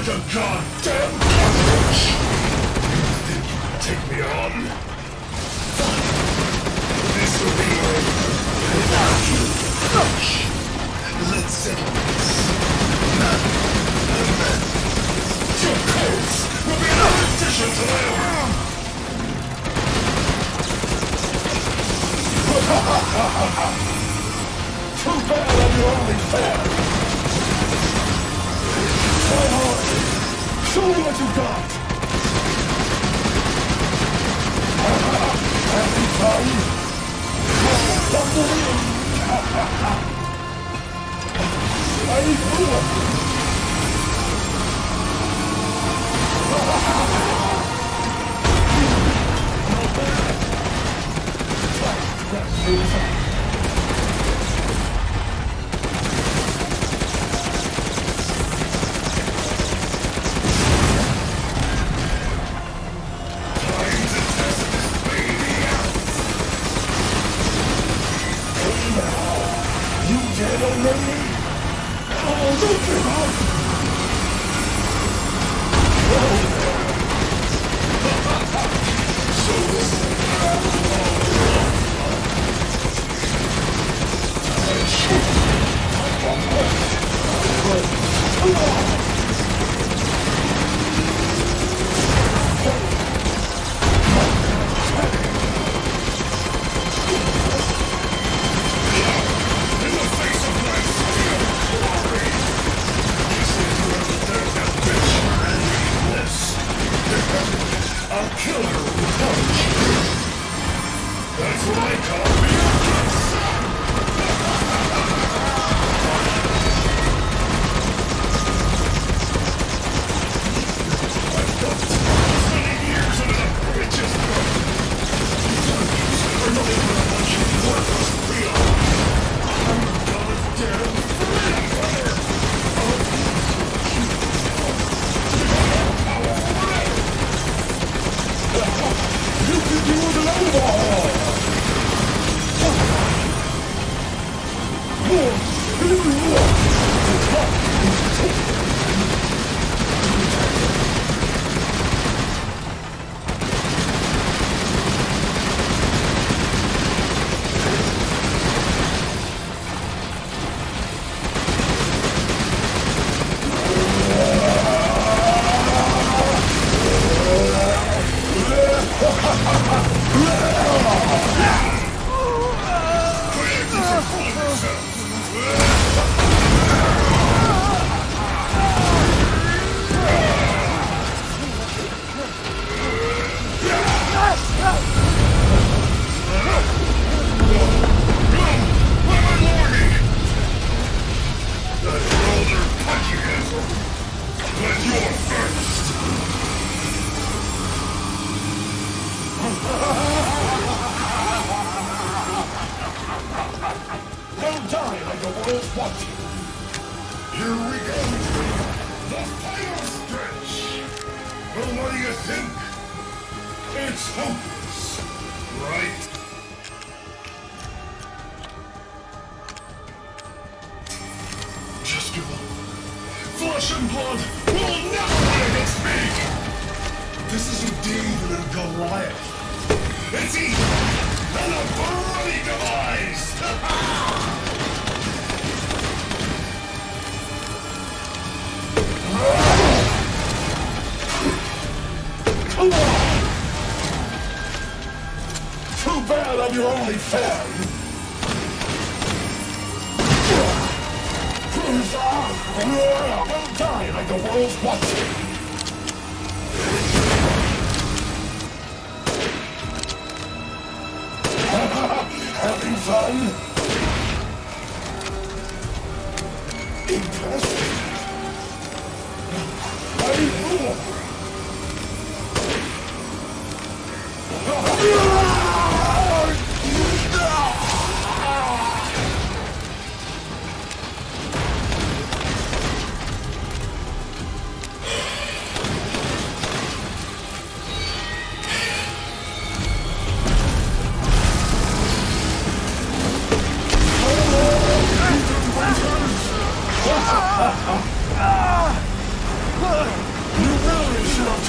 like a goddamn cockroach! You think you can take me on? Fine. This will be over without you. Let's settle this. Now, and then, your codes will be another addition to my own! Too bad I'm your only fan! Try hard! Show me what you got! Having fun? Stumble in! I blew it!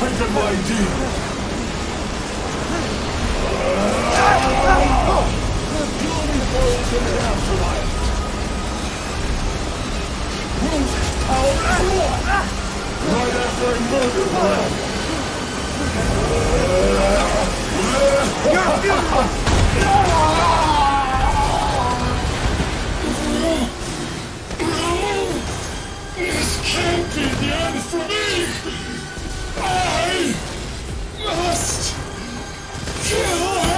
taken my deal. Glory falls in the afterlife. Rose's power is gone. Right after I murdered her. This can't be the end for me! I must kill her!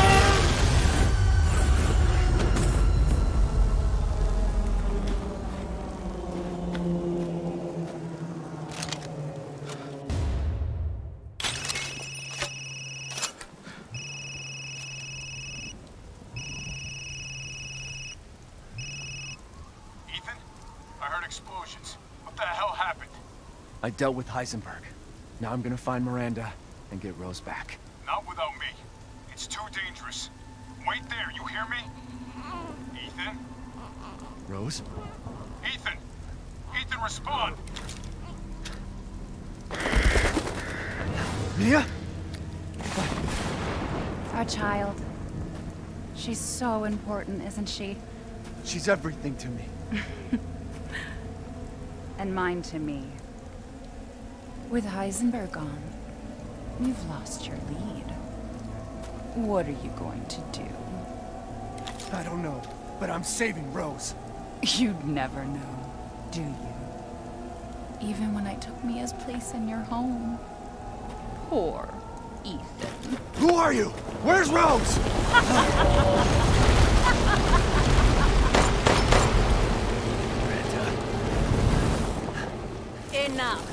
Ethan? I heard explosions. What the hell happened? I dealt with Heisenberg. Now I'm gonna find Miranda and get Rose back. Not without me. It's too dangerous. Wait there, you hear me? Ethan? Rose? Ethan! Ethan, respond! Mia? Our child. She's so important, isn't she? She's everything to me. And mine to me. With Heisenberg gone, you've lost your lead. What are you going to do? I don't know, but I'm saving Rose. You'd never know, do you? Even when I took Mia's place in your home. Poor Ethan. Who are you? Where's Rose? Enough.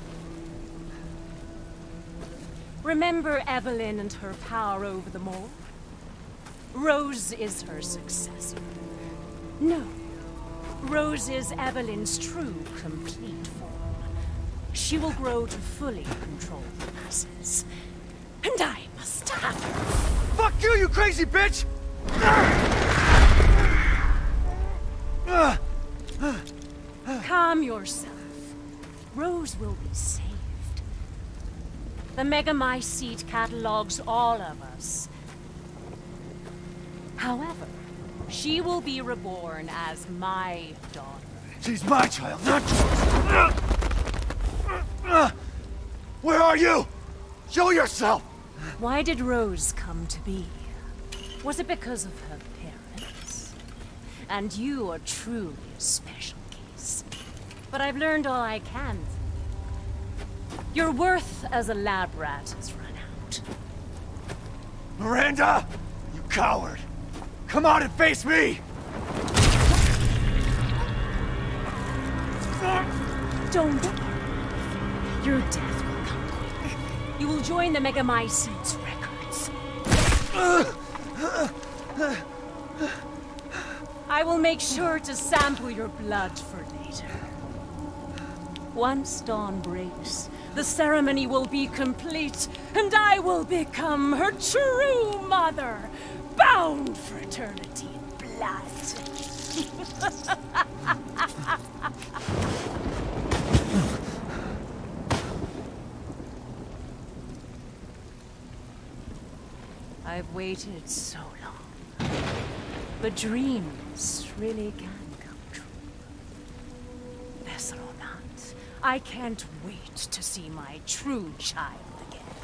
Remember Evelyn and her power over them all? Rose is her successor. No. Rose is Evelyn's true, complete form. She will grow to fully control the masses. And I must have her. Fuck you, you crazy bitch! Calm yourself. Rose will be saved. The Megamycete catalogs all of us. However, she will be reborn as my daughter. She's my child, not yours! Where are you? Show yourself! Why did Rose come to be? Was it because of her parents? And you are truly a special case. But I've learned all I can. Your worth as a lab rat has run out. Miranda! You coward! Come out and face me! Don't worry. Your death will come quick. You will join the Megamycete's records. I will make sure to sample your blood for later. Once dawn breaks, the ceremony will be complete, and I will become her true mother, bound for eternity in blood. I've waited so long, but dreams really can come true. Vessel or not, I can't wait to see my true child again.